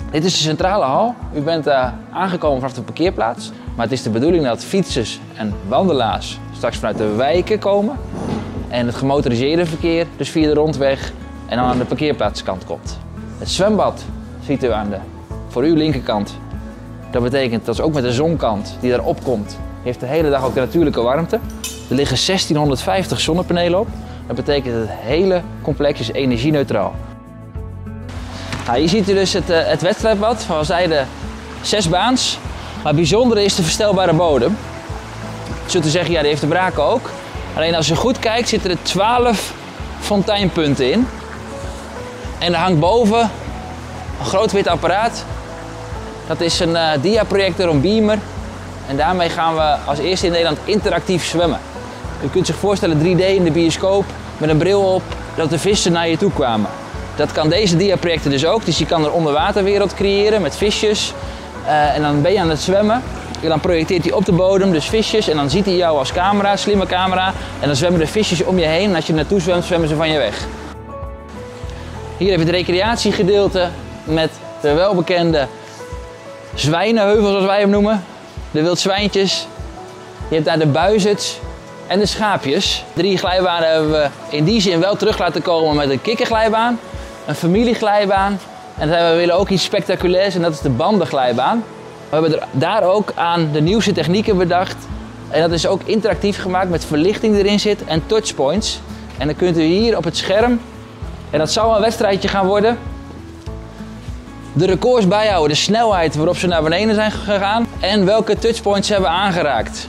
Dit is de centrale hal. U bent aangekomen vanaf de parkeerplaats. Maar het is de bedoeling dat fietsers en wandelaars straks vanuit de wijken komen. En het gemotoriseerde verkeer dus via de rondweg en dan aan de parkeerplaatskant komt. Het zwembad ziet u aan voor uw linkerkant. Dat betekent dat ook met de zonkant die daarop komt, heeft de hele dag ook de natuurlijke warmte. Er liggen 1650 zonnepanelen op. Dat betekent dat het hele complex is energie-neutraal. Nou, hier ziet u dus het wedstrijdbad van zijde 6 baans. Maar het bijzondere is de verstelbare bodem. Zult u zeggen, ja, die heeft de Braken ook. Alleen als je goed kijkt zitten er 12 fonteinpunten in. En er hangt boven een groot wit apparaat. Dat is een diaprojector, een beamer. En daarmee gaan we als eerste in Nederland interactief zwemmen. U kunt zich voorstellen 3D in de bioscoop met een bril op dat de vissen naar je toe kwamen. Dat kan deze diaprojector dus ook. Dus je kan een onderwaterwereld creëren met visjes. En dan ben je aan het zwemmen. En dan projecteert hij op de bodem dus visjes en dan ziet hij jou als camera, slimme camera. En dan zwemmen de visjes om je heen en als je naartoe zwemt, zwemmen ze van je weg. Hier heb je het recreatiegedeelte met de welbekende zwijnenheuvel zoals wij hem noemen. De wildzwijntjes. Je hebt daar de buizerds en de schaapjes. 3 glijbanen hebben we in die zin wel terug laten komen met een kikkerglijbaan, een familieglijbaan. En we willen ook iets spectaculairs en dat is de bandenglijbaan. We hebben daar ook aan de nieuwste technieken bedacht. En dat is ook interactief gemaakt met verlichting die erin zit en touchpoints. En dan kunt u hier op het scherm, en dat zal een wedstrijdje gaan worden, de records bijhouden, de snelheid waarop ze naar beneden zijn gegaan en welke touchpoints ze hebben aangeraakt.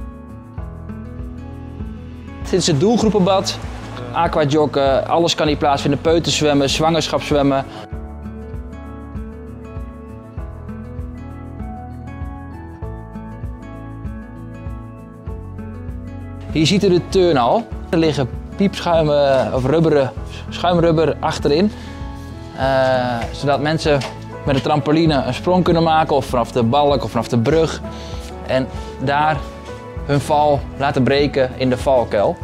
Dit is het doelgroepenbad, aquajoggen, alles kan hier plaatsvinden, peuterzwemmen, zwangerschapszwemmen. Hier ziet u de turnhal. Er liggen piepschuimen of schuimrubber achterin. Zodat mensen met een trampoline een sprong kunnen maken of vanaf de balk of vanaf de brug. En daar hun val laten breken in de valkuil.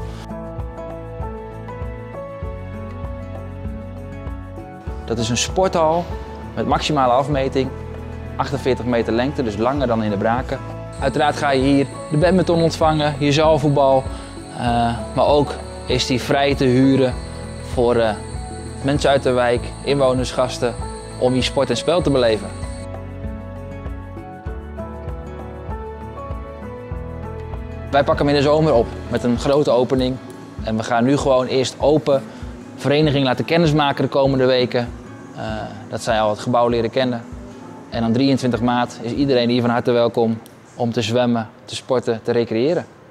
Dat is een sporthal met maximale afmeting. 48 meter lengte, dus langer dan in de Braken. Uiteraard ga je hier de badminton ontvangen, je zaalvoetbal, maar ook is die vrij te huren voor mensen uit de wijk, inwoners, gasten, om hier sport en spel te beleven. Wij pakken hem in de zomer op met een grote opening en we gaan nu gewoon eerst open vereniging laten kennismaken de komende weken. Dat zij al het gebouw leren kennen. En dan 23 maart is iedereen hier van harte welkom om te zwemmen, te sporten, te recreëren.